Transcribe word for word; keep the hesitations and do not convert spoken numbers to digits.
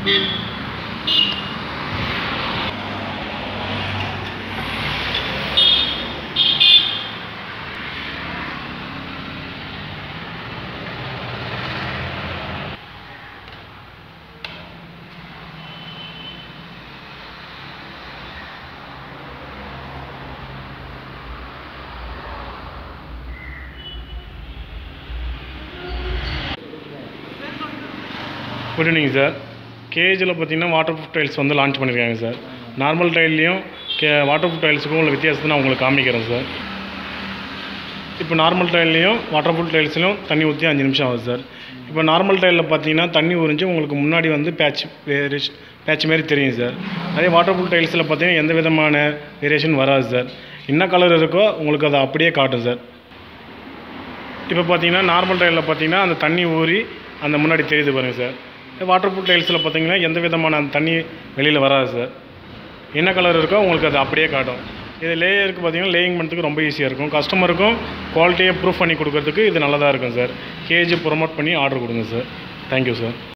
Good evening, sir. K A G பார்த்தீங்கன்னா waterproof tiles வந்து launch பண்ணிருக்காங்க சார். நார்மல் டைல்லையும் waterproof tiles-க்கும் உள்ள வித்தியாசத்தை நான் உங்களுக்கு காமிக்கிறேன் சார். இப்போ நார்மல் டைல்லையும் waterproof tiles-லையும் தண்ணி ஊற்றி அஞ்சு நிமிஷம் ஆகுது சார். இப்போ நார்மல் டைலில் பார்த்தீங்கன்னா தண்ணி உறிஞ்சு உங்களுக்கு முன்னாடி வந்து பேட்ச் வேரியேஷன் பேட்ச் மாதிரி தெரியும் சார். அதே waterproof tiles-ல பார்த்தீங்கன்னா எந்த விதமான வேரியேஷன் வராது சார். என்ன கலர் இருக்கோ உங்களுக்கு அதை அப்படியே காட்டும் சார். இப்போ பார்த்தீங்கன்னா நார்மல் டைலில் பார்த்தீங்கன்னா அந்த தண்ணி ஊறி அந்த முன்னாடி தெரியுது பாருங்கள் சார். வாட்டர்ப்ரூஃப் டைல்ஸில் பார்த்தீங்கன்னா எந்த விதமான அந்த தண்ணி வெளியில் வராது சார். என்ன கலர் இருக்கோ உங்களுக்கு அது அப்படியே காட்டும். இது லேயருக்கு பார்த்தீங்கன்னா லேயிங் பண்ணுறதுக்கு ரொம்ப ஈஸியாக இருக்கும். கஸ்டமருக்கும் குவாலிட்டியை ப்ரூஃப் பண்ணி கொடுக்கறதுக்கு இது நல்லதாக இருக்கும் sir. K A G promote பண்ணி ஆர்டர் கொடுங்க சார். Thank you sir.